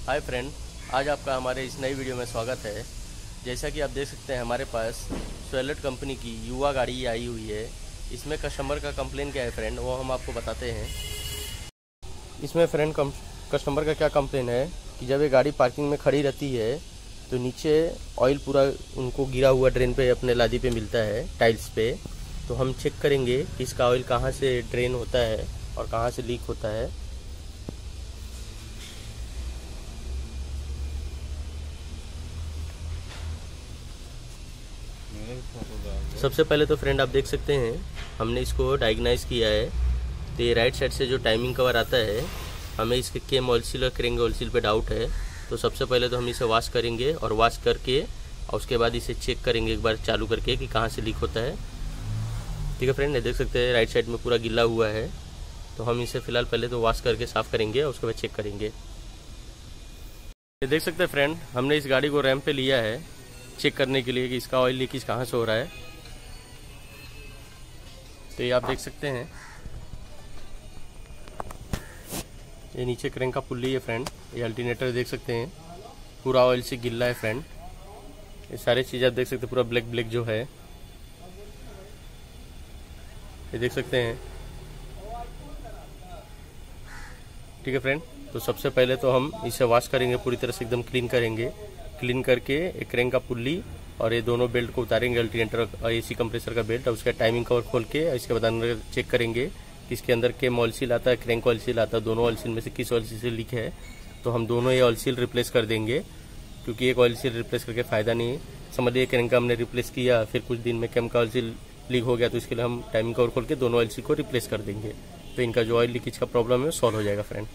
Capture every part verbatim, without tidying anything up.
Hi friend, आज आपका हमारे इस नई वीडियो में स्वागत है। जैसा कि आप देख सकते हैं हमारे पास स्वेलेट कंपनी की युवा गाड़ी आई हुई है। इसमें कस्टमर का कंप्लेन क्या है फ्रेंड, वो हम आपको बताते हैं। इसमें फ्रेंड कस्टमर का क्या कंप्लेन है कि जब ये गाड़ी पार्किंग में खड़ी रहती है तो नीचे ऑयल पूरा उनको गिरा हुआ ड्रेन पे अपने लादी पे मिलता है, टाइल्स पे। तो हम चेक करेंगे कि इसका ऑयल कहाँ से ड्रेन होता है और कहाँ से लीक होता है। सबसे पहले तो फ्रेंड आप देख सकते हैं हमने इसको डायग्नाइज किया है। तो ये राइट साइड से जो टाइमिंग कवर आता है, हमें इसके केम ऑयल सील और क्रेंग ऑयल सील पे डाउट है। तो सबसे पहले तो हम इसे वॉश करेंगे और वॉश करके और उसके बाद इसे चेक करेंगे एक बार चालू करके कि कहाँ से लीक होता है। ठीक है फ्रेंड, ये देख सकते हैं राइट साइड में पूरा गिला हुआ है। तो हम इसे फिलहाल पहले तो वॉश करके साफ़ करेंगे और उसके बाद चेक करेंगे। ये देख सकते हैं फ्रेंड, हमने इस गाड़ी को रैंप पे लिया है चेक करने के लिए कि इसका ऑयल लीकेज कहाँ से हो रहा है। तो ये आप देख सकते हैं, ये नीचे क्रेंक का पुल्ली है फ्रेंड। ये अल्टरनेटर देख सकते हैं पूरा ऑयल से गिल्ला है फ्रेंड। ये सारी चीज़ आप देख सकते हैं, पूरा ब्लैक ब्लैक जो है ये देख सकते हैं। ठीक है फ्रेंड, तो सबसे पहले तो हम इसे वॉश करेंगे, पूरी तरह से एकदम क्लीन करेंगे। क्लीन करके एक क्रेंक का पुल्ली और ये दोनों बेल्ट को उतारेंगे, अल्टरनेटर और एसी कंप्रेसर का बेल्ट, और उसका टाइमिंग कवर खोल के इसके बाद अंदर चेक करेंगे कि इसके अंदर केम ऑयल सील आता है, क्रेंक ऑयल सील आता है। दोनों ऑयल सील में से किस ऑयल सील से लीक है, तो हम दोनों ये ऑयल सील रिप्लेस कर देंगे, क्योंकि एक ऑयल सील रिप्लेस करके फ़ायदा नहीं है। समझ लीजिए क्रेंक का हमने रिप्लेस किया, फिर कुछ दिन में केम का ऑयल सील लीक हो गया, तो इसके लिए हम टाइमिंग कवर खोल के दोनों ऑयल सील को रिप्लेस कर देंगे। तो इनका जो ऑयल लीकेज का प्रॉब्लम है सॉल्व हो जाएगा फ्रेंड।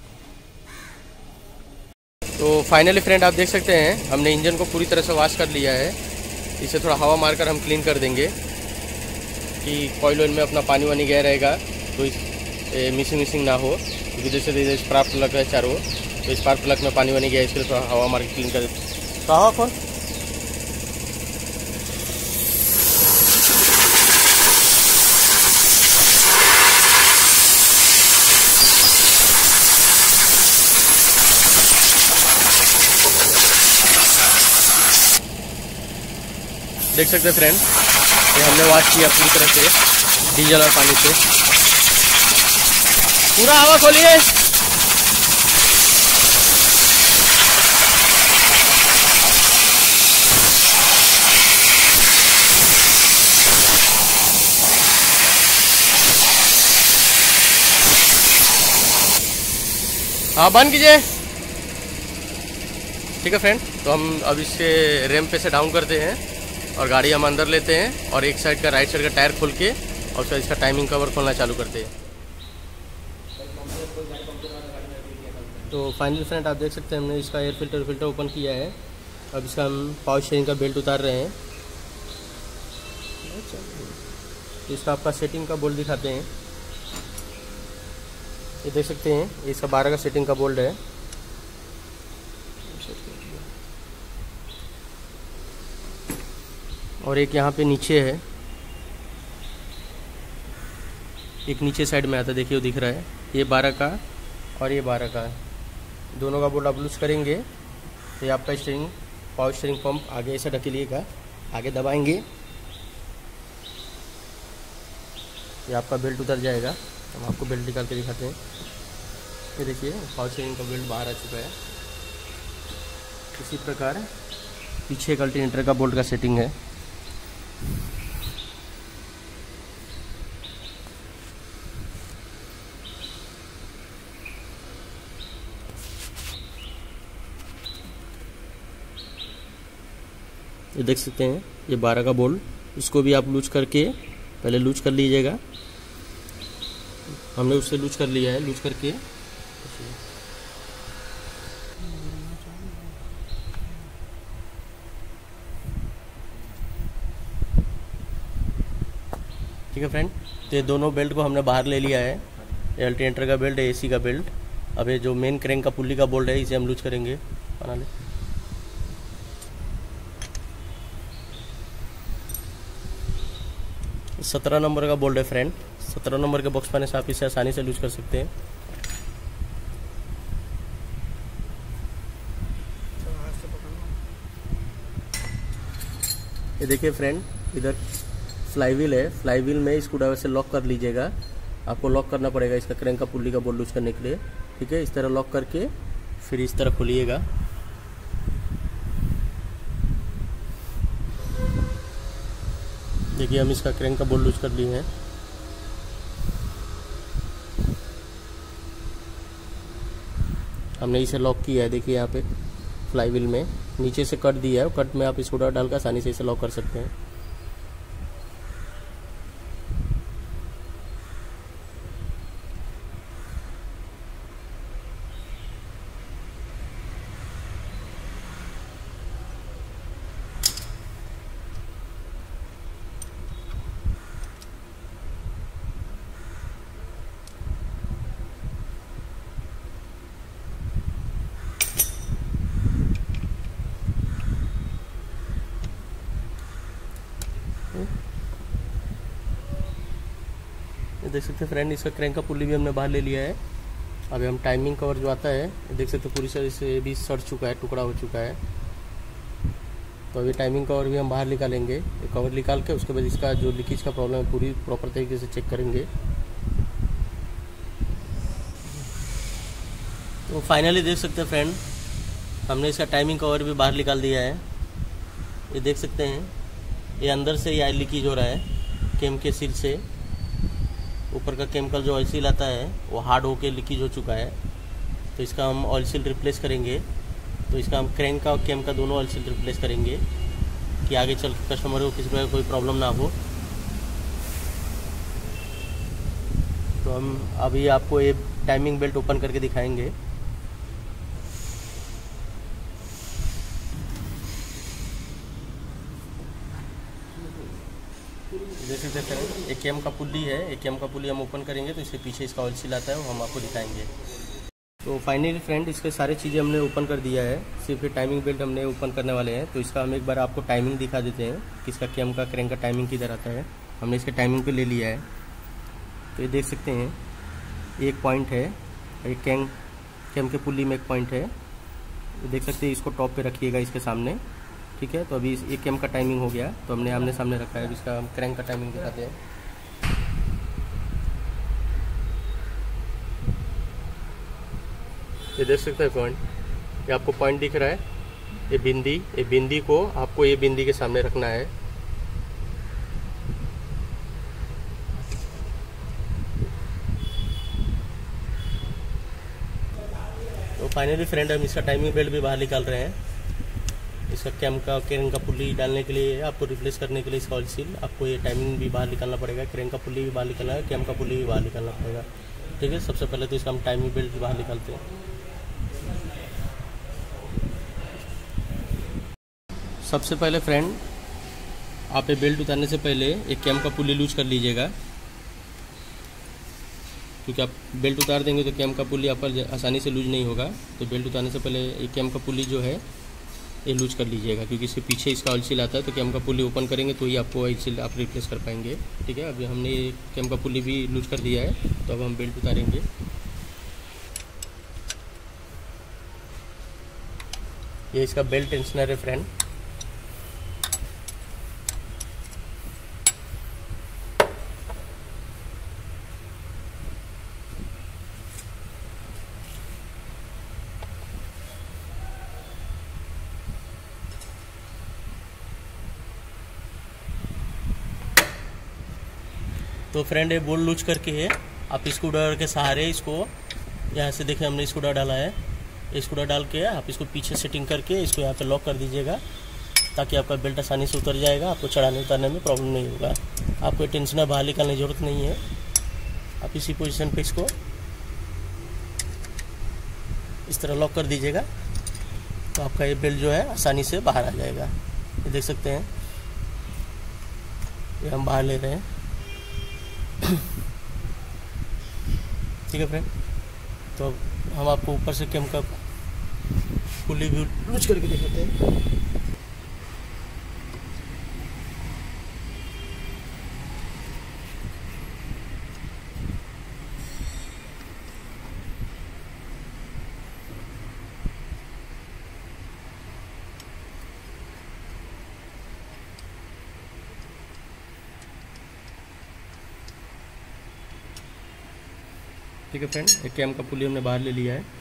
तो फाइनली फ्रेंड आप देख सकते हैं हमने इंजन को पूरी तरह से वॉश कर लिया है। इसे थोड़ा हवा मारकर हम क्लीन कर देंगे कि कॉइल ऑयल में अपना पानी वानी गया रहेगा, तो इस मिसिंग मिसिंग ना हो। क्योंकि जैसे जैसे स्पार्क प्लग है चारों, तो स्पार्क प्लग में पानी वानी गया, इसके लिए थोड़ा हवा मार के क्लीन कर देते। तो हवा कौन देख सकते हैं फ्रेंड, ये हमने वॉश किया पूरी तरह से डीजल और पानी से। पूरा हवा खोलिए। हाँ बंद कीजिए। ठीक है फ्रेंड, तो हम अब इससे रैंप पे से डाउन करते हैं और गाड़ी हम अंदर लेते हैं और एक साइड का राइट साइड का टायर खोल के और उसका इसका टाइमिंग कवर खोलना चालू करते हैं। तो फाइनली फ्रेंड आप देख सकते हैं हमने इसका एयर फिल्टर फिल्टर ओपन किया है। अब इसका हम पावर स्टीयरिंग का बेल्ट उतार रहे हैं। तो इसका आपका सेटिंग का बोल्ट दिखाते हैं। ये देख सकते हैं, ये इसका बारह का सेटिंग का बोल्ट है। और एक यहाँ पे नीचे है, एक नीचे साइड में आता है, देखिए वो दिख रहा है। ये बारह का और ये बारह का, दोनों का बोल्ट आप लूज करेंगे तो ये आपका स्टीयरिंग पावर स्टीयरिंग पंप आगे ऐसा ढकेलिएगा, आगे दबाएंगे, ये आपका बेल्ट उतर जाएगा। हम आपको बेल्ट निकाल के दिखाते हैं। ये देखिए पावर स्टीयरिंग का बेल्ट बाहर आ चुका है। इसी प्रकार पीछे एक अल्टरनेटर का बोल्ट का सेटिंग है। ये देख सकते हैं ये बारह का बोल्ट, इसको भी आप लूज करके पहले लूज कर लीजिएगा। हमने उससे लूज कर लिया है, लूज करके ठीक है फ्रेंड। तो ये दोनों बेल्ट को हमने बाहर ले लिया है। ये अल्टरनेटर का बेल्ट है, एसी का बेल्ट। अब ये जो मेन क्रेंक का पुल्ली का बोल्ट है इसे हम लूज करेंगे। बना ले। सत्रह नंबर का बोल्ट है फ्रेंड। सत्रह नंबर के बॉक्स पाने से आप इसे आसानी से लूज कर सकते हैं। ये देखिए फ्रेंड, इधर फ्लाईव्हील है, फ्लाईव्हील में स्क्रू ड्राइवर से लॉक कर लीजिएगा। आपको लॉक करना पड़ेगा इसका क्रैंक का पुल्ली का बोल्ट लूज करने के लिए। ठीक है, इस तरह लॉक करके फिर इस तरह खोलिएगा। देखिए हम इसका क्रैंक का बोल्ट लूज कर लिए हैं। हमने इसे लॉक किया है, देखिए यहाँ पे फ्लाईव्हील में नीचे से कट दिया है, कट में आप स्क्रू ड्राइवर डालकर आसानी से इसे लॉक कर सकते हैं। देख सकते हैं फ्रेंड, इसका क्रैंक का पुल्ली भी हमने बाहर ले लिया है। अभी हम टाइमिंग कवर जो आता है, देख सकते हैं पूरी तरह से भी सड़ चुका है, टुकड़ा हो चुका है। तो अभी टाइमिंग कवर भी हम बाहर निकालेंगे। कवर निकाल के उसके बाद इसका जो लीकेज का प्रॉब्लम है पूरी प्रॉपर तरीके से चेक करेंगे। तो फाइनली देख सकते हैं फ्रेंड, हमने इसका टाइमिंग कवर भी बाहर निकाल दिया है। ये देख सकते हैं, ये अंदर से ही ऑयल लीकेज हो रहा है केम के सील से। ऊपर का केमिकल जो ऑयल सील आता है वो हार्ड होके लीकेज हो चुका है। तो इसका हम ऑयल सील रिप्लेस करेंगे। तो इसका हम क्रैंक का और केम का दोनों ऑयल सील रिप्लेस करेंगे कि आगे चल के कस्टमर को किसी प्रकार कोई प्रॉब्लम ना हो। तो हम अभी आपको ये टाइमिंग बेल्ट ओपन करके दिखाएंगे। देख सकते हैं एक केम का पुल्ली है, एक केम का पुल्ली हम ओपन करेंगे तो इसके पीछे इसका ऑयल सील आता है, वो हम आपको दिखाएंगे। तो फाइनली फ्रेंड, इसके सारे चीज़ें हमने ओपन कर दिया है, सिर्फ ये टाइमिंग बेल्ट हमने ओपन करने वाले हैं। तो इसका हम एक बार आपको टाइमिंग दिखा देते हैं कि इसका केम का क्रैंक का टाइमिंग किधर आता है। हमने इसके टाइमिंग पे ले लिया है। तो ये देख सकते हैं, एक पॉइंट है, एक कैम केम के पुल्ली में एक पॉइंट है, देख सकते हैं। इसको टॉप पे रखिएगा इसके सामने। ठीक है, तो अभी एक केम का टाइमिंग हो गया, तो हमने आमने सामने रखा है। अभी इसका हम क्रैंक का टाइमिंग दिखाते हैं। ये देख सकते हैं पॉइंट, ये आपको पॉइंट दिख रहा है, ये बिंदी, ये बिंदी को आपको ये बिंदी के सामने रखना है। तो फाइनली फ्रेंड, हम इसका टाइमिंग बेल्ट भी बाहर निकाल रहे हैं। इसका कैम का क्रैंक का पुल्ली डालने के लिए, आपको रिप्लेस करने के लिए इसका ऑयल सील, आपको ये टाइमिंग भी बाहर निकालना पड़ेगा, क्रैंक का पुल्ली भी बाहर निकालना है, कैम का पुल्ली भी बाहर निकालना पड़ेगा। ठीक है, सबसे पहले तो इसका हम टाइमिंग बेल्ट बाहर निकालते हैं। सबसे पहले फ्रेंड, आप ये बेल्ट उतारने से पहले एक कैम का पुल्ली लूज कर लीजिएगा, क्योंकि आप बेल्ट उतार देंगे तो कैम का पुल्ली आप पर आसानी से लूज नहीं होगा। तो बेल्ट उतारने से पहले एक कैम का पुल्ली जो है ये लूज कर लीजिएगा, क्योंकि इसके पीछे इसका ऑयल सील आता है। तो कैम का पुल्ली ओपन करेंगे तो ही आपको ऑयल सील आप रिप्लेस कर पाएंगे। ठीक है, अभी हमने कैम का पुल्ली भी लूज कर दिया है, तो अब हम बेल्ट उतारेंगे। ये इसका बेल्ट टेंशनर है फ्रेंड। तो फ्रेंड, ये बोल्ट लूज करके है, आप स्क्रू ड्राइवर के सहारे इसको यहाँ से देखिए हमने स्क्रू ड्राइवर डाला है। स्क्रू ड्राइवर डाल के आप इसको पीछे सेटिंग करके इसको यहाँ पे लॉक कर दीजिएगा, ताकि आपका बेल्ट आसानी से उतर जाएगा, आपको चढ़ाने उतारने में प्रॉब्लम नहीं होगा। आपको टेंशनर बाहर निकालने की जरूरत नहीं है। आप इसी पोजीशन पे इसको इस तरह लॉक कर दीजिएगा, तो आपका ये बेल्ट जो है आसानी से बाहर आ जाएगा। ये देख सकते हैं, ये हम बाहर ले रहे हैं। ठीक है फ्रेंड, तो हम आपको ऊपर से कैम का पुल्ली भी लूज करके दिखाते हैं। ठीक है फ्रेंड, एक कैम का पुली हमने बाहर ले लिया है।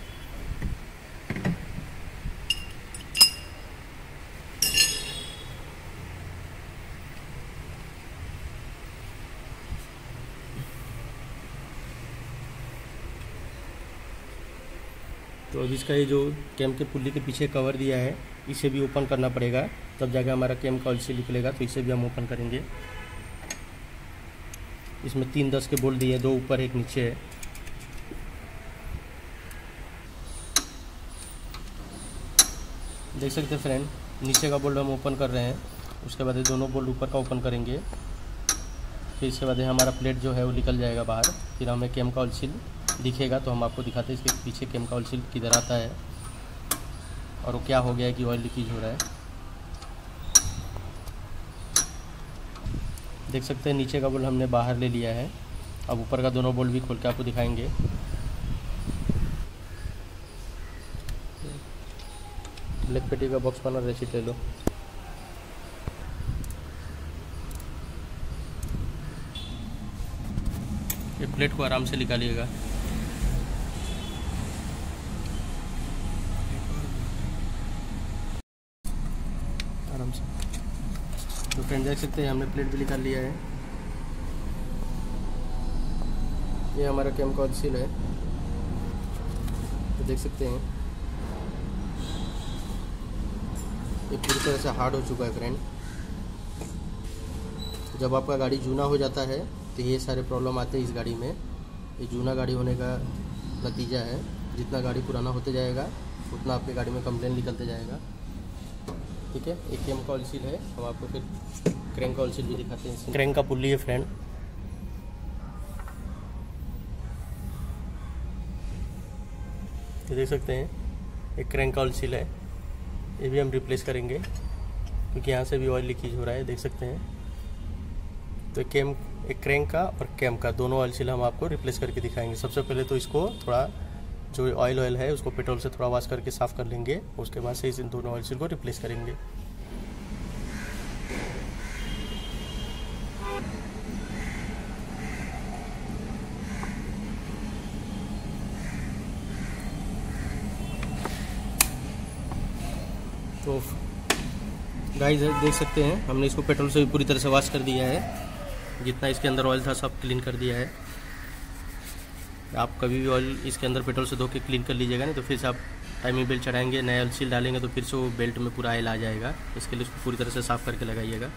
तो अब इसका ये जो कैम के पुल्ली के पीछे कवर दिया है इसे भी ओपन करना पड़ेगा, तब जाके हमारा कैम का ऑयल सील निकलेगा। तो इसे भी हम ओपन करेंगे। इसमें तीन दस के बोल्ट दिए, दो ऊपर एक नीचे है। देख सकते हैं फ्रेंड, नीचे का बोल्ट हम ओपन कर रहे हैं। उसके बाद ये दोनों बोल्ट ऊपर का ओपन करेंगे। फिर इसके बाद हमारा प्लेट जो है वो निकल जाएगा बाहर। फिर हमें कैम का ऑयल सील दिखेगा तो हम आपको दिखाते हैं इसके पीछे कैम का ऑयल सील किधर आता है और वो क्या हो गया है कि ऑयल लीकेज हो रहा है। देख सकते हैं नीचे का बोल्ट हमने बाहर ले लिया है। अब ऊपर का दोनों बोल्ट भी खोल के आपको दिखाएंगे। ब्लैक पेटी का बॉक्स बना, रेसिट ले लो। ये प्लेट को आराम से निकालिएगा। आराम से। तो फ्रेंड देख सकते हैं हमने प्लेट भी निकाल लिया है। ये हमारा कैम का ऑयल सील है, तो देख सकते हैं ये पूरी तरह से हार्ड हो चुका है फ्रेंड। जब आपका गाड़ी जूना हो जाता है तो ये सारे प्रॉब्लम आते हैं इस गाड़ी में। ये जूना गाड़ी होने का नतीजा है। जितना गाड़ी पुराना होते जाएगा उतना आपके गाड़ी में कंप्लेंट निकलते जाएगा। ठीक है, एक कैम का ऑयल सील है। हम आपको फिर क्रैंक का ऑयल सील भी दिखाते हैं। क्रैंक का पुल्ली है फ्रेंड, ये देख सकते हैं एक क्रैंक का ऑयल सील है। ये भी हम रिप्लेस करेंगे क्योंकि यहाँ से भी ऑयल लीकेज हो रहा है, देख सकते हैं। तो कैम एक क्रैंक का और कैम का दोनों ऑयल सील हम आपको रिप्लेस करके दिखाएंगे। सबसे पहले तो इसको थोड़ा जो ऑयल ऑयल है उसको पेट्रोल से थोड़ा वॉश करके साफ़ कर लेंगे। उसके बाद से इन दोनों ऑयल सील को रिप्लेस करेंगे। तो गाइस देख सकते हैं हमने इसको पेट्रोल से भी पूरी तरह से वॉश कर दिया है। जितना इसके अंदर ऑयल था सब क्लीन कर दिया है। आप कभी भी ऑयल इसके अंदर पेट्रोल से धो के क्लीन कर लीजिएगा, नहीं तो फिर से आप टाइमिंग बेल्ट चढ़ाएंगे, नया ऑयल सील डालेंगे तो फिर से वो बेल्ट में पूरा ऑयल आ जाएगा। इसके लिए उसको पूरी तरह से साफ़ करके लगाइएगा।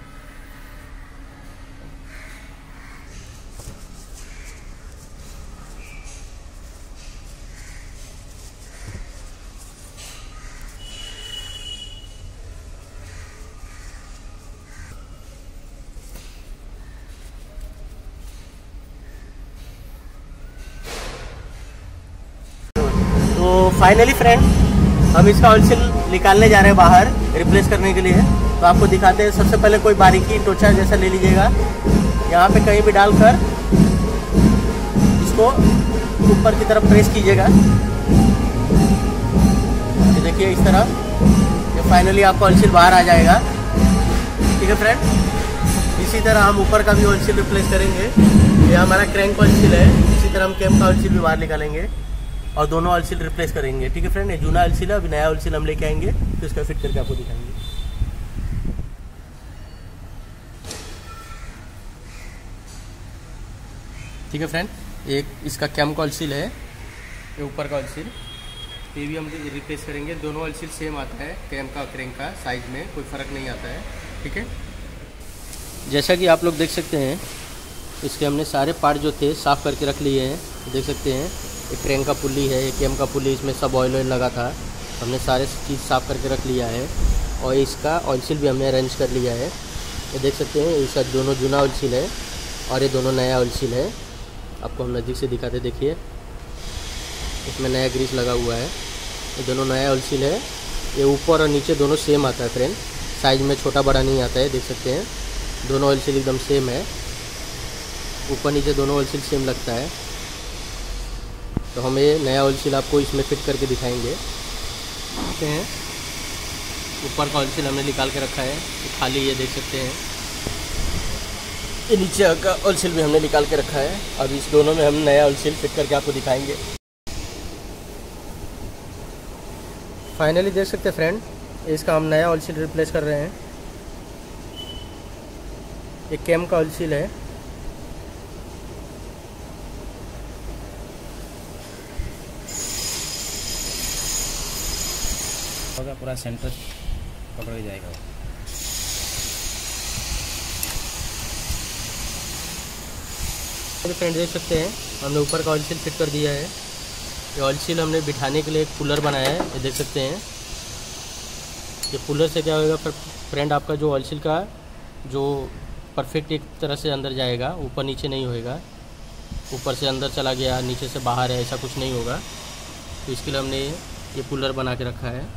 तो फाइनली फ्रेंड हम इसका ऑयल सील निकालने जा रहे हैं बाहर रिप्लेस करने के लिए। तो आपको दिखाते हैं। सबसे पहले कोई बारीकी टोचा जैसा ले लीजिएगा, यहाँ पे कहीं भी डालकर इसको ऊपर की तरफ प्रेस कीजिएगा। ये देखिए इस तरह, ये फाइनली आपका ऑयल सील बाहर आ जाएगा। ठीक है फ्रेंड, इसी तरह हम ऊपर का भी ऑयल सील रिप्लेस करेंगे। ये हमारा क्रैंक ऑयल सील है। इसी तरह हम कैम का ऑयल सील भी बाहर निकालेंगे और दोनों ऑयल सील रिप्लेस करेंगे। ठीक है फ्रेंड, ये जूना ऑयल सील है, अभी नया ऑयल सील हम लेके आएंगे तो इसका फिट करके आपको दिखाएंगे। ठीक है फ्रेंड, एक इसका कैम का ऑयल सील है, ये ऊपर का ऑयल सील, ये भी हम रिप्लेस करेंगे। दोनों ऑयल सील सेम आता है, कैम का क्रैंक का, साइज में कोई फ़र्क नहीं आता है। ठीक है, जैसा कि आप लोग देख सकते हैं इसके हमने सारे पार्ट जो थे साफ़ करके रख लिए हैं। देख सकते हैं एक क्रैंक का पुल्ली है, एक कैम का पुल्ली, इसमें सब ऑयल ऑयल लगा था, हमने सारे चीज़ साफ़ करके रख लिया है। और इसका ऑयल सील भी हमने अरेंज कर लिया है। ये देख सकते हैं इसका दोनों जूना ऑयल सील है और ये दोनों नया ऑयल सील है। आपको हम नज़दीक से दिखाते, देखिए इसमें नया ग्रीस लगा हुआ है। ये दोनों नया ऑयल सील है। ये ऊपर और नीचे दोनों सेम आता है फ्रेंड, साइज़ में छोटा बड़ा नहीं आता है। देख सकते हैं दोनों ऑयल सील एकदम सेम है, ऊपर नीचे दोनों ऑयल सील सेम लगता है। तो हम ये नया ऑयल सील आपको इसमें फिट करके दिखाएंगे। देखते हैं ऊपर का ऑयल सील हमने निकाल के रखा है, तो खाली ये देख सकते हैं। ये नीचे का ऑयल सील भी हमने निकाल के रखा है। अब इस दोनों में हम नया ऑयल सील फिट करके आपको दिखाएंगे। फाइनली देख सकते हैं फ्रेंड, इसका हम नया ऑयल सील रिप्लेस कर रहे हैं। एक कैम का ऑयल सील है। होगा पूरा सेंटर पकड़ के जाएगा। तो फ्रेंड देख सकते हैं हमने ऊपर का ऑयल सील फिट कर दिया है। ये ऑयल सील हमने बिठाने के लिए एक कूलर बनाया है, ये देख सकते हैं। ये कूलर से क्या होगा फ्रेंड, आपका जो ऑयल सील का जो परफेक्ट एक तरह से अंदर जाएगा, ऊपर नीचे नहीं होएगा। ऊपर से अंदर चला गया, नीचे से बाहर है, ऐसा कुछ नहीं होगा। तो इसके लिए हमने ये कूलर बना के रखा है।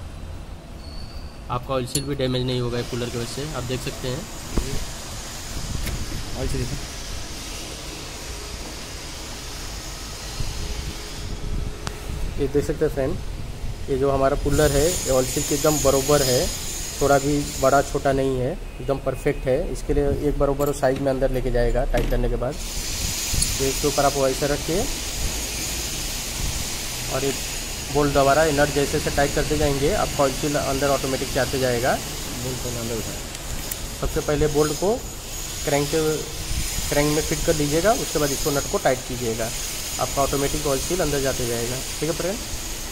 आपका ऑयल सील भी डैमेज नहीं होगा कूलर की वजह से। आप देख सकते हैं ऑयल सील ये देख सकते हैं फ्रेंड, ये जो हमारा कूलर है ये ऑयल सील के एकदम बराबर है, थोड़ा भी बड़ा छोटा नहीं है, एकदम परफेक्ट है। इसके लिए एक बराबर साइज में अंदर लेके जाएगा टाइट करने के बाद। तो इसके ऊपर आप वैसे रखिए और ये बोल्ट दोबारा नट जैसे से टाइट करते जाएंगे, आपका ऑयल सील अंदर ऑटोमेटिक जाते जाएगा। बोल्ट को अंदर उठाए। सबसे पहले बोल्ट को क्रैंक के क्रैंक में फिट कर लीजिएगा, उसके बाद इसको नट को टाइट कीजिएगा, आपका ऑटोमेटिक ऑयल सील अंदर जाते जाएगा। ठीक है फ्रेंड,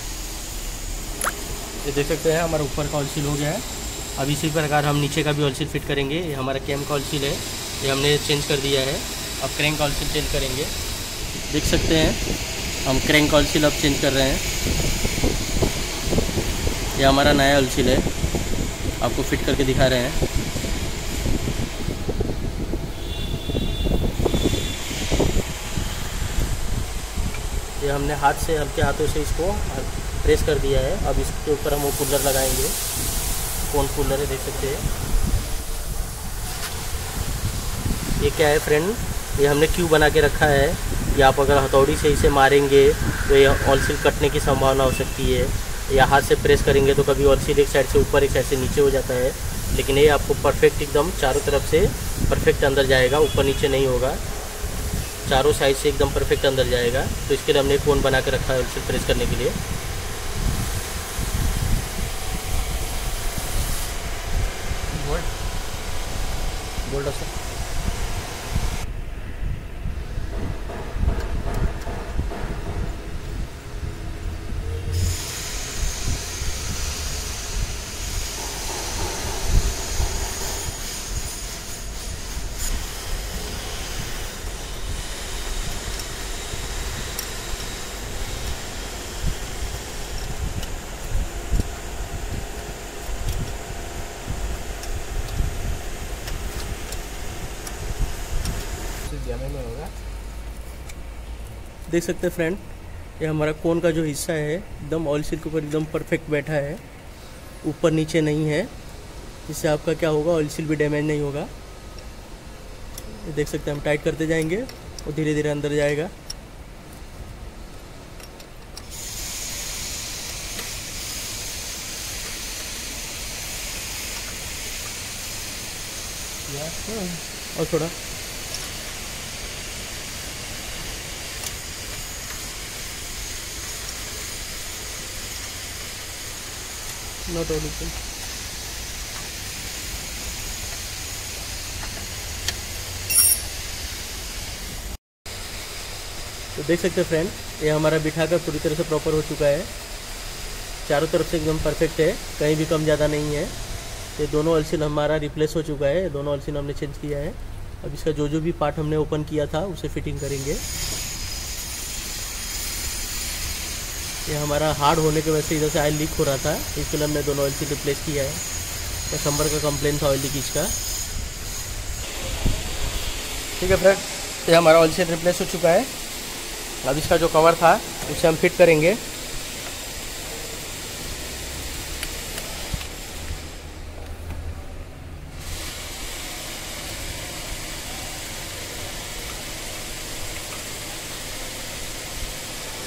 ये देख सकते हैं हमारा ऊपर का ऑयल सील हो गया है। अब इसी प्रकार हम नीचे का भी ऑयल सील फिट करेंगे। ये हमारा कैम का ऑयल सील है, ये हमने चेंज कर दिया है। अब क्रैंक का ऑयल सील चेंज करेंगे। देख सकते हैं हम क्रैंक का ऑयल सील अब चेंज कर रहे हैं। ये हमारा नया ऑयल सील है, आपको फिट करके दिखा रहे हैं। ये हमने हाथ से हल्के हाथों से इसको प्रेस कर दिया है। अब इसके ऊपर हम वो कूलर लगाएंगे। कौन कूलर है देख सकते हैं। ये क्या है फ्रेंड, ये हमने क्यू बना के रखा है। ये आप अगर हथौड़ी से इसे मारेंगे तो ये ऑयल सील कटने की संभावना हो सकती है, या हाथ से प्रेस करेंगे तो कभी ऑयल सील एक साइड से ऊपर एक साइड से नीचे हो जाता है। लेकिन ये आपको परफेक्ट एकदम चारों तरफ से परफेक्ट अंदर जाएगा, ऊपर नीचे नहीं होगा, चारों साइड से एकदम परफेक्ट अंदर जाएगा। तो इसके लिए हमने कोन बना के रखा है ऑयल सील प्रेस करने के लिए। बोल्ट बोल्ट सर में होगा। देख सकते हैं फ्रेंड, ये हमारा कोन का जो हिस्सा है एकदम ऑयल सील के ऊपर एकदम परफेक्ट बैठा है, ऊपर नीचे नहीं है। इससे आपका क्या होगा, ऑयल सील भी डैमेज नहीं होगा। ये देख सकते हैं हम टाइट करते जाएंगे और धीरे धीरे अंदर जाएगा। और थोड़ा नॉट ऑडिबल। तो देख सकते हैं फ्रेंड, ये हमारा बिठा कर पूरी तरह से प्रॉपर हो चुका है, चारों तरफ से एकदम परफेक्ट है, कहीं भी कम ज़्यादा नहीं है। ये दोनों ऑयल सील हमारा रिप्लेस हो चुका है, दोनों ऑयल सील हमने चेंज किया है। अब इसका जो जो भी पार्ट हमने ओपन किया था उसे फिटिंग करेंगे। ये हमारा हार्ड होने की वजह से इधर से ऑयल लीक हो रहा था, इसके लिए हमने दोनों ऑयल सील रिप्लेस किया है। कस्टमर का कंप्लेन था ऑयल लीकेज का। ठीक है फ्रेंड, ये हमारा ऑयल सील रिप्लेस हो चुका है। अब इसका जो कवर था उसे हम फिट करेंगे।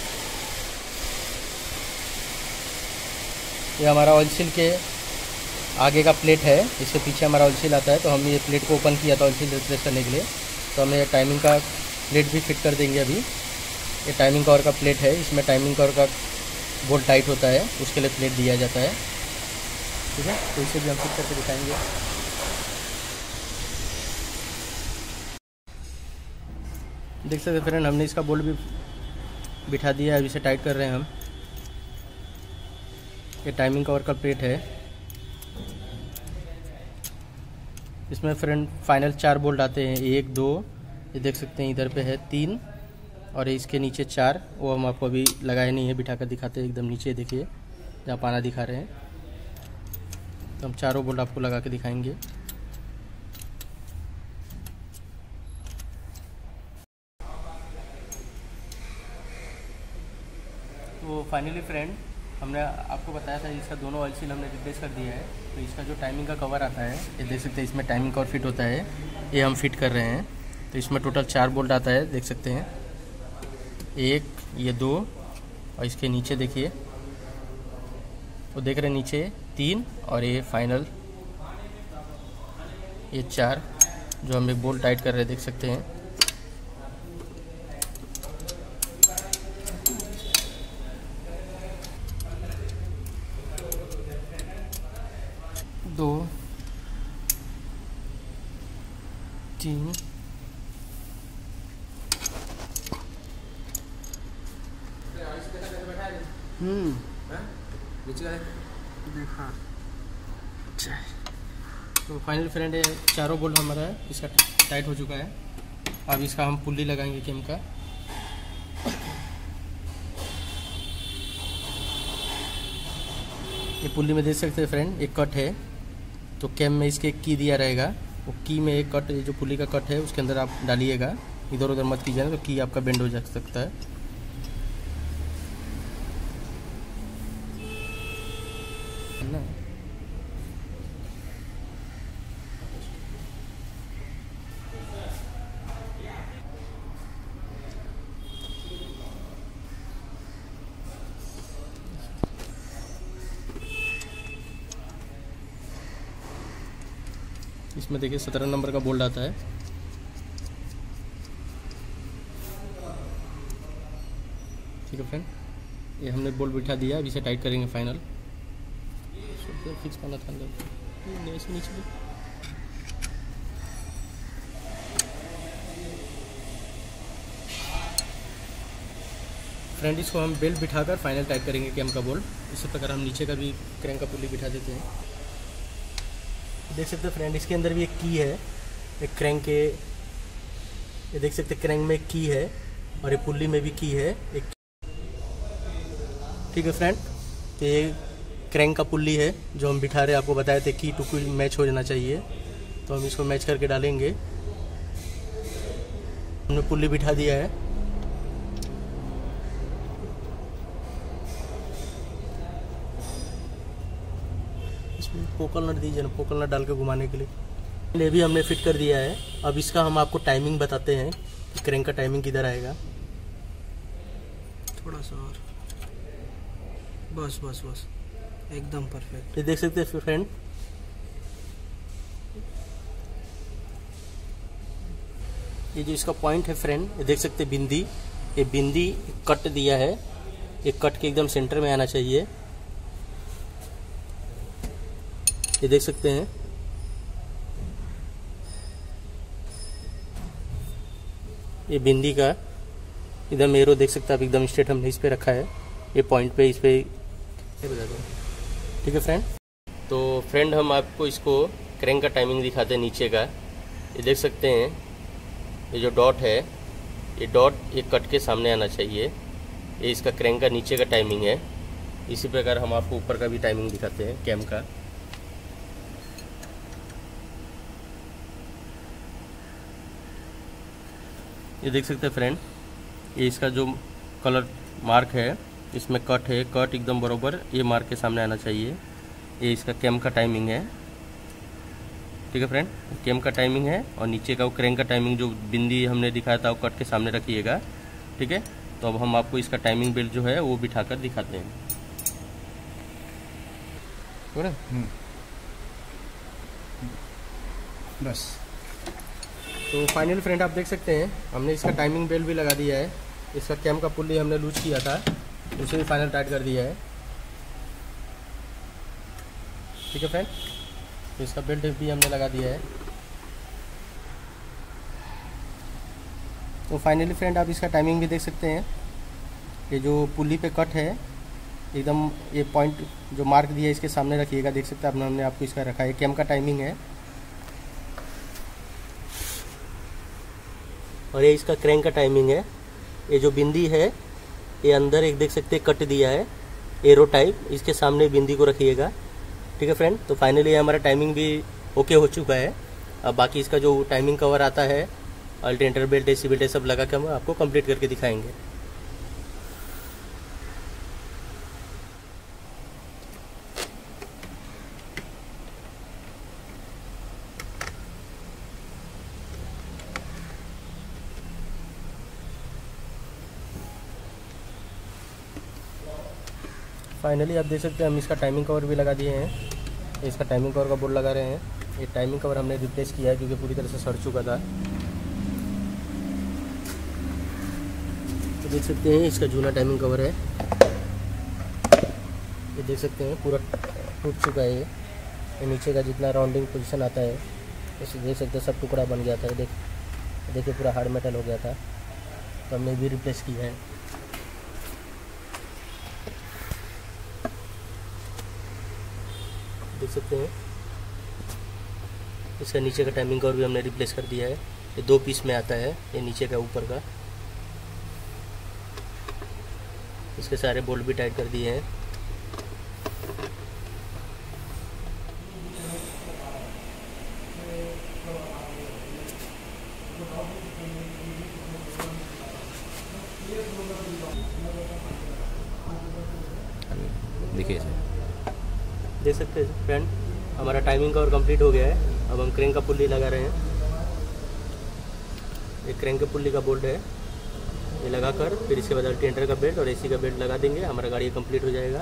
ये हमारा ऑयल सील के आगे का प्लेट है, इसके पीछे हमारा ऑयल सील आता है, तो हमने ये प्लेट को ओपन किया था ऑयल सील रिप्लेस करने के लिए। तो हमें टाइमिंग का प्लेट भी फिट कर देंगे अभी। ये टाइमिंग कवर का प्लेट है, इसमें टाइमिंग कवर का बोल्ट टाइट होता है, उसके लिए प्लेट दिया जाता है। ठीक है, तो इसे भी हम फिट करके दिखाएंगे। देख सकते फ्रेंड, हमने इसका बोल्ट भी बिठा दिया है, अभी इसे टाइट कर रहे हैं हम। ये टाइमिंग कवर का प्लेट है, इसमें फ्रेंड फाइनल चार बोल्ट आते हैं, एक दो, ये देख सकते हैं इधर पे है तीन, और इसके नीचे चार। वो हम आपको अभी लगाए नहीं है, बिठा कर दिखाते हैं। एकदम नीचे देखिए जहाँ पाना दिखा रहे हैं, तो हम चारों बोल्ट आपको लगा के दिखाएंगे। तो फाइनली फ्रेंड, हमने आपको बताया था इसका दोनों ऑयल सील हमने रिप्लेस कर दिया है। तो इसका जो टाइमिंग का कवर आता है, ये देख सकते हैं, इसमें टाइमिंग कवर फिट होता है, ये हम फिट कर रहे हैं। तो इसमें टोटल चार बोल्ट आता है, देख सकते हैं, एक, ये दो, और इसके नीचे देखिए, वो देख रहे हैं नीचे तीन, और ये फाइनल ये चार, जो हम एक बोल्ट टाइट कर रहे हैं, देख सकते हैं। दो, तीन, हम्म देखा। तो फाइनल फ्रेंड, ये चारों बोल्ट हमारा इसका टाइट हो चुका है। अब इसका हम पुल्ली लगाएंगे केम का। ये पुल्ली में देख सकते हैं फ्रेंड, एक कट है, तो कैम में इसके की दिया रहेगा, वो की में एक कट, ये जो पुल्ली का कट है उसके अंदर आप डालिएगा, इधर उधर मत कीजिएगा, तो की आपका बेंड हो जा सकता है। ना इसमें देखिए सत्रह नंबर का बोल्ट आता है। ठीक है फ्रेंड, ये हमने बोल्ट बिठा दिया, अभी इसे टाइट करेंगे फाइनल। फिक्स करना था अंदर, ऐसे नीचे फ्रेंड, इसको हम बेल्ट बिठाकर फाइनल टाइट करेंगे कैम का बोल्ट। इसी प्रकार हम नीचे का भी क्रैंक का पुल्ली बिठा देते हैं। देख सकते हैं फ्रेंड, इसके अंदर भी एक की है, एक क्रैंक के, ये देख सकते हैं क्रैंक में एक की है, और ये पुल्ली में भी की है एक। ठीक है फ्रेंड, तो ये क्रैंक का पुल्ली है जो हम बिठा रहे हैं। आपको बताए थे की टू की मैच हो जाना चाहिए, तो हम इसको मैच करके डालेंगे। हमने पुल्ली बिठा दिया है। इसमें पोकल नट दीजिए ना, पोकल नट डाल के घुमाने के लिए। ये भी हमने फिट कर दिया है। अब इसका हम आपको टाइमिंग बताते हैं कि क्रैंक का टाइमिंग किधर आएगा। थोड़ा सा और, बस बस बस, एकदम परफेक्ट। ये देख सकते हैं फ्रेंड, ये जो इसका पॉइंट है फ्रेंड, ये देख सकते हैं बिंदी, ये बिंदी कट दिया है, ये कट के एकदम सेंटर में आना चाहिए। ये देख सकते हैं, ये बिंदी का एकदम एरो देख सकते हैं आप, एकदम स्ट्रेट हमने इस पे रखा है, ये पॉइंट पे, इस पे बता दो। ठीक है फ्रेंड, तो फ्रेंड हम आपको इसको क्रैंक का टाइमिंग दिखाते हैं नीचे का। ये देख सकते हैं, ये जो डॉट है, ये डॉट एक कट के सामने आना चाहिए। ये इसका क्रैंक का नीचे का टाइमिंग है। इसी प्रकार हम आपको ऊपर का भी टाइमिंग दिखाते हैं कैम का। ये देख सकते हैं फ्रेंड, ये इसका जो कलर मार्क है, इसमें कट है, कट एकदम बरोबर ये मार्क के सामने आना चाहिए। ये इसका कैम का टाइमिंग है। ठीक है फ्रेंड, कैम का टाइमिंग है, और नीचे का वो क्रैंक का टाइमिंग जो बिंदी हमने दिखाया था वो कट के सामने रखिएगा। ठीक है, तो अब हम आपको इसका टाइमिंग बेल्ट जो है वो बिठाकर दिखाते हैं। बस। तो फाइनल फ्रेंड आप देख सकते हैं हमने इसका टाइमिंग बेल्ट भी लगा दिया है। इसका कैम का पुल्ली हमने लूज किया था, उसे भी फाइनल टाइट कर दिया है। ठीक है फ्रेंड, तो इसका बेल्ट भी हमने लगा दिया है। तो फाइनली फ्रेंड आप इसका टाइमिंग भी देख सकते हैं। ये जो पुल्ली पे कट है एकदम, ये पॉइंट जो मार्क दिया है इसके सामने रखिएगा। देख सकते हैं अपना हमने आपको इसका रखा है। कैम का टाइमिंग है और ये इसका क्रैंक का टाइमिंग है। ये जो बिंदी है ये अंदर एक देख सकते हैं कट दिया है एरो टाइप, इसके सामने बिंदी को रखिएगा। ठीक है फ्रेंड, तो फाइनली हमारा टाइमिंग भी ओके हो चुका है। अब बाकी इसका जो टाइमिंग कवर आता है, अल्टरनेटर बेल्ट, एसी बेल्ट, सब लगा के हम आपको कंप्लीट करके दिखाएंगे। फाइनली आप देख सकते हैं हम इसका टाइमिंग कवर भी लगा दिए हैं। इसका टाइमिंग कवर का बोर्ड लगा रहे हैं। ये टाइमिंग कवर हमने रिप्लेस किया है क्योंकि पूरी तरह से सड़ चुका था। तो देख सकते हैं इसका जूना टाइमिंग कवर है। ये देख सकते हैं पूरा टूट चुका है। ये नीचे का जितना राउंडिंग पोजीशन आता है इसे देख सकते हैं सब टुकड़ा बन गया था। देख देखिए पूरा हार्ड मेटल हो गया था, तो हमने भी रिप्लेस किया है। देख सकते हैं इसका नीचे का टाइमिंग कवर भी हमने रिप्लेस कर दिया है। ये दो पीस में आता है, ये नीचे का ऊपर का। इसके सारे बोल्ट भी टाइट कर दिए हैं। देखिए देख सकते हैं फ्रेंड हमारा टाइमिंग कवर कंप्लीट हो गया है। अब हम क्रैंक का पुल्ली लगा रहे हैं। ये क्रैंक के पुल्ली का बोल्ट है, ये लगाकर फिर इसके बाद अल्टरनेटर का बेल्ट और एसी का बेल्ट लगा देंगे। हमारा गाड़ी कंप्लीट हो जाएगा।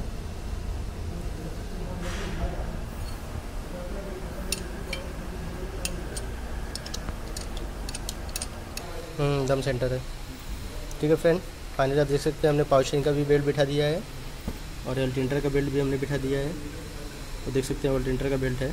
हम्म दम सेंटर है। ठीक है फ्रेंड, फाइनली आप देख सकते हैं हमने पावर स्टीयरिंग का भी बेल्ट बिठा दिया है और अल्टरनेटर का बेल्ट भी हमने बिठा दिया है। तो देख सकते हैं अल्टरनेटर का बेल्ट है।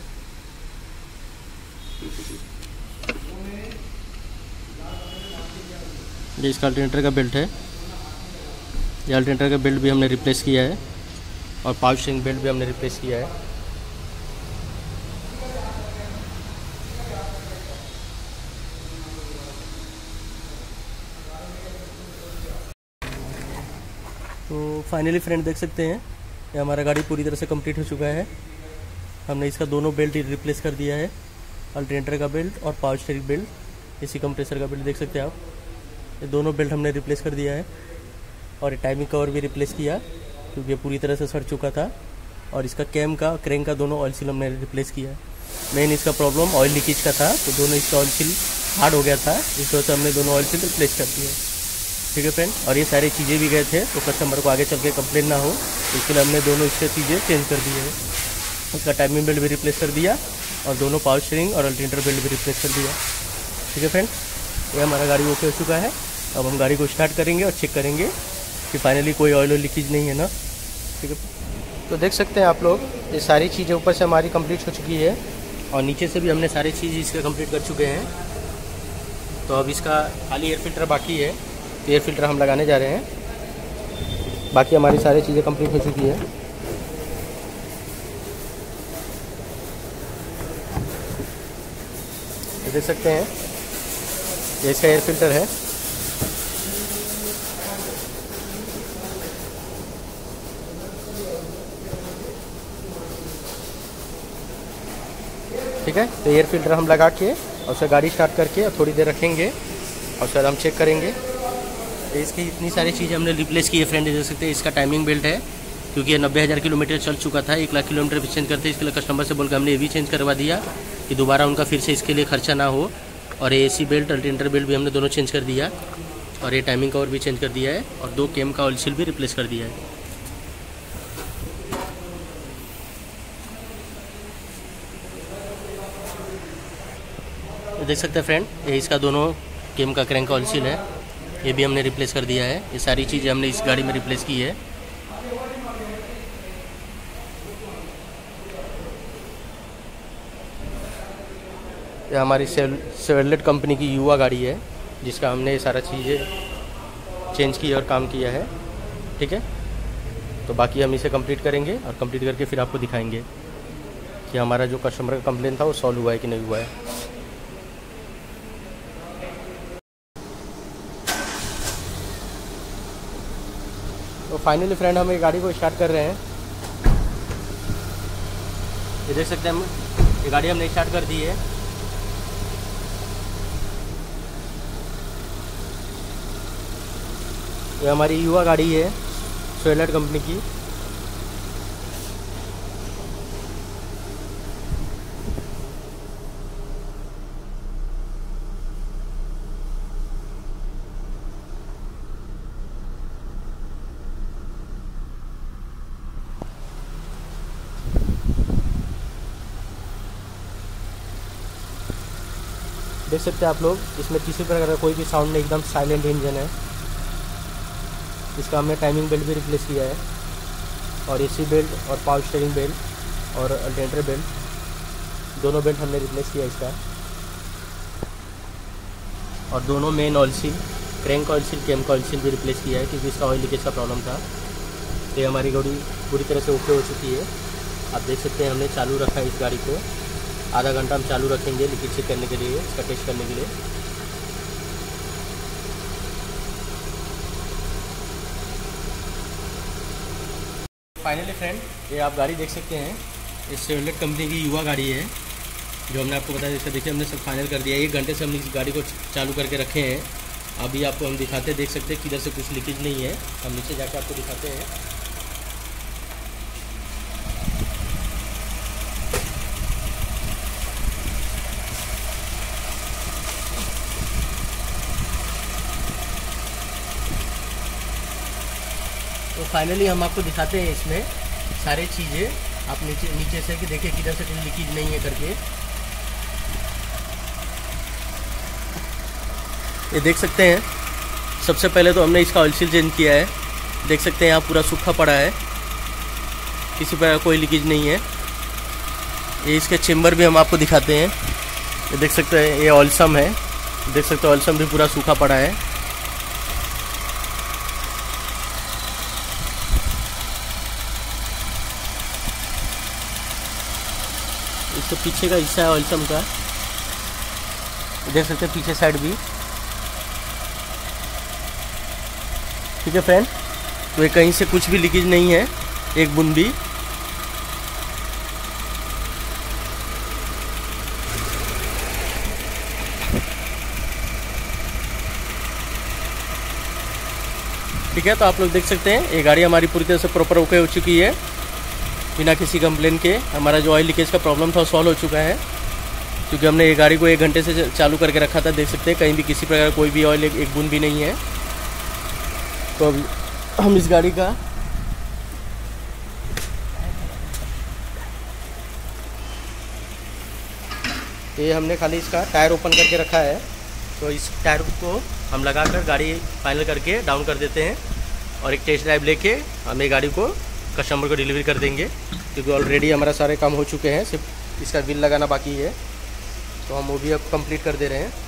ये इसका अल्टरनेटर का बेल्ट है। ये अल्टरनेटर का बेल्ट भी हमने रिप्लेस किया है और पावर स्टीयरिंग बेल्ट भी हमने रिप्लेस किया है। तो फाइनली फ्रेंड देख सकते हैं ये हमारा गाड़ी पूरी तरह से कंप्लीट हो चुका है। हमने इसका दोनों बेल्ट रिप्लेस कर दिया है, अल्टरनेटर का बेल्ट और power steering belt, AC compressor का बेल्ट। देख सकते हैं आप, ये दोनों बेल्ट हमने रिप्लेस कर दिया है और टाइमिंग कवर भी रिप्लेस किया क्योंकि ये पूरी तरह से सड़ चुका था। और इसका कैम का, क्रैंक का दोनों ऑयल सील हमने रिप्लेस किया। मेन इसका प्रॉब्लम ऑयल लीकेज का था, तो दोनों इसका ऑयल सील हार्ड हो गया था, इस वजह से हमने दोनों ऑयल सील रिप्लेस कर दिए। ठीक है फ्रेंड, और ये सारी चीज़ें भी गए थे तो कस्टमर को आगे चल के कंप्लेन ना हो, इसके लिए हमने दोनों इससे चीज़ें चेंज कर दी है। इसका टाइमिंग बेल्ट भी रिप्लेस कर दिया और दोनों पावर स्टीयरिंग और अल्टरनेटर बेल्ट भी रिप्लेस कर दिया। ठीक है फ्रेंड, ये हमारा गाड़ी ओके हो चुका है। अब हम गाड़ी को स्टार्ट करेंगे और चेक करेंगे कि फाइनली कोई ऑयल लीकेज नहीं है ना। ठीक है, तो देख सकते हैं आप लोग ये सारी चीज़ें ऊपर से हमारी कंप्लीट हो चुकी है और नीचे से भी हमने सारी चीज़ इसका कंप्लीट कर चुके हैं। तो अब इसका खाली एयर फिल्टर बाकी है, तो एयर फिल्टर हम लगाने जा रहे हैं। बाकी हमारी सारी चीज़ें कंप्लीट हो चुकी है। तो देख सकते हैं ये इसका एयर फिल्टर है। ठीक है, तो एयर फिल्टर हम लगा के और उससे गाड़ी स्टार्ट करके और थोड़ी देर रखेंगे और उसके बाद हम चेक करेंगे। तो इसकी इतनी सारी चीज़ें हमने रिप्लेस की है फ्रेंड। देख सकते हैं इसका टाइमिंग बेल्ट है क्योंकि ये नब्बे हज़ार किलोमीटर चल चुका था, एक लाख किलोमीटर भी चेंज करते, इसके लिए कस्टमर से बोलकर हमने ये भी चेंज करवा दिया कि दोबारा उनका फिर से इसके लिए खर्चा ना हो। और A C belt, alternator belt भी हमने दोनों चेंज कर दिया और ये टाइमिंग कवर भी चेंज कर दिया है और दो कैम का ऑयल सील भी रिप्लेस कर दिया है। देख सकते हैं फ्रेंड, ये इसका दोनों केम का क्रैंक ऑयल सील है, ये भी हमने रिप्लेस कर दिया है। ये सारी चीज़ें हमने इस गाड़ी में रिप्लेस की है। ये हमारी सेवलेट कंपनी की युवा गाड़ी है, जिसका हमने ये सारा चीज़ें चेंज किया और काम किया है। ठीक है, तो बाकी हम इसे कंप्लीट करेंगे और कंप्लीट करके फिर आपको दिखाएंगे कि हमारा जो कस्टमर का कंप्लेन था वो सॉल्व हुआ है कि नहीं हुआ है। तो फाइनली फ्रेंड हम ये गाड़ी को स्टार्ट कर रहे हैं। ये देख सकते हैं हम, ये गाड़ी हमने स्टार्ट कर दी है। ये हमारी युवा गाड़ी है सेवलेट कंपनी की। देख सकते हैं आप लोग, इसमें किसी प्रकार का कोई भी साउंड नहीं, एकदम साइलेंट इंजन है। इसका हमने टाइमिंग बेल्ट भी रिप्लेस किया है, और एसी बेल्ट और पावर स्टीयरिंग बेल्ट और अल्टरनेटर बेल्ट, दोनों बेल्ट हमने रिप्लेस किया इसका। और दोनों main oil seal, crank oil seal, cam का ऑयल सील भी रिप्लेस किया है, क्योंकि इसका ऑयल लीकेज का प्रॉब्लम था। तो हमारी गाड़ी पूरी तरह से ओके हो चुकी है। आप देख सकते हैं हमने चालू रखा है इस गाड़ी को, आधा घंटा हम चालू रखेंगे लीकेज चेक करने के लिए, इसका टेस्ट करने के लिए। फाइनली फ्रेंड, ये आप गाड़ी देख सकते हैं, ये सेवलेट कंपनी की युवा गाड़ी है, जो हमने आपको बताया। इसका देखिए हमने सब फाइनल कर दिया है। एक घंटे से हमने इस गाड़ी को चालू करके रखे हैं। अभी आपको हम दिखाते हैं, देख सकते हैं किधर से कुछ लीकेज नहीं है। हम नीचे जाके आपको दिखाते हैं। तो फाइनली हम आपको दिखाते हैं इसमें सारी चीज़ें, आप नीचे नीचे से कि देखिए किधर से कोई लीकेज नहीं है करके। ये देख सकते हैं, सबसे पहले तो हमने इसका ऑयल सील चेंज किया है। देख सकते हैं यहाँ पूरा सूखा पड़ा है, किसी प्रकार कोई लीकेज नहीं है। ये इसके चेम्बर भी हम आपको दिखाते हैं। ये देख सकते हैं, ये ऑयलसम है, देख सकते हैं ऑयलसम भी पूरा सूखा पड़ा है। इसके पीछे का हिस्सा है ऑयलसम का, देख सकते हैं पीछे साइड भी। ठीक है फ्रेंड, तो ये कहीं से कुछ भी लीकेज नहीं है, एक बूंद भी। ठीक है, तो आप लोग देख सकते हैं ये गाड़ी हमारी पूरी तरह से प्रॉपर ओके हो चुकी है, बिना किसी कंप्लेन के। हमारा जो ऑयल लीकेज का प्रॉब्लम था वो सॉल्व हो चुका है, क्योंकि हमने ये गाड़ी को एक घंटे से चालू करके रखा था। देख सकते हैं कहीं भी किसी प्रकार कोई भी ऑयल एक, एक बूंद भी नहीं है। तो अब हम इस गाड़ी का ये हमने खाली इसका टायर ओपन करके रखा है, तो इस टायर को हम लगाकर गाड़ी फाइनल करके डाउन कर देते हैं, और एक टेस्ट ड्राइव लेके हम ये गाड़ी को कस्टमर को डिलीवरी कर देंगे, क्योंकि ऑलरेडी हमारा सारे काम हो चुके हैं, सिर्फ इसका बिल लगाना बाकी है। तो हम वो भी अब कंप्लीट कर दे रहे हैं।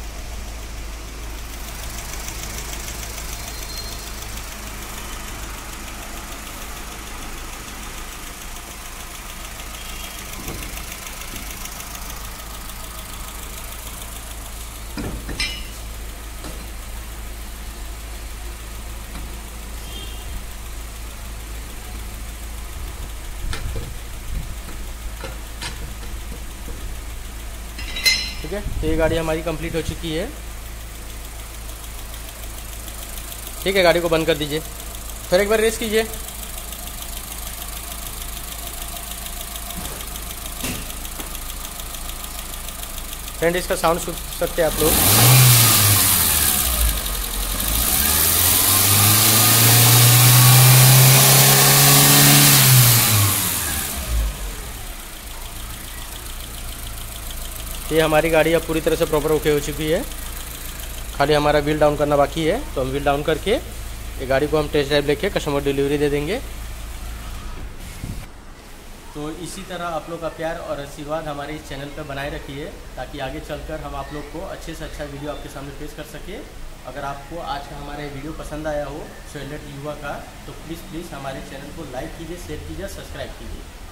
ठीक है, तो ये गाड़ी हमारी कंप्लीट हो चुकी है। ठीक है, गाड़ी को बंद कर दीजिए, फिर एक बार रेस कीजिए। फ्रेंड, इसका साउंड सुन सकते हैं आप लोग। ये हमारी गाड़ी अब पूरी तरह से प्रॉपर ओके हो चुकी है, खाली हमारा व्हील डाउन करना बाकी है। तो हम व्हील डाउन करके ये गाड़ी को हम टेस्ट ड्राइव लेके कस्टमर डिलीवरी दे देंगे। तो इसी तरह आप लोग का प्यार और आशीर्वाद हमारे इस चैनल पर बनाए रखिए, ताकि आगे चलकर हम आप लोग को अच्छे से अच्छा वीडियो आपके सामने पेश कर सके। अगर आपको आज का हमारा वीडियो पसंद आया हो शैलेट युवा का, तो प्लीज़ प्लीज़ हमारे चैनल को लाइक कीजिए, शेयर कीजिए, सब्सक्राइब कीजिए।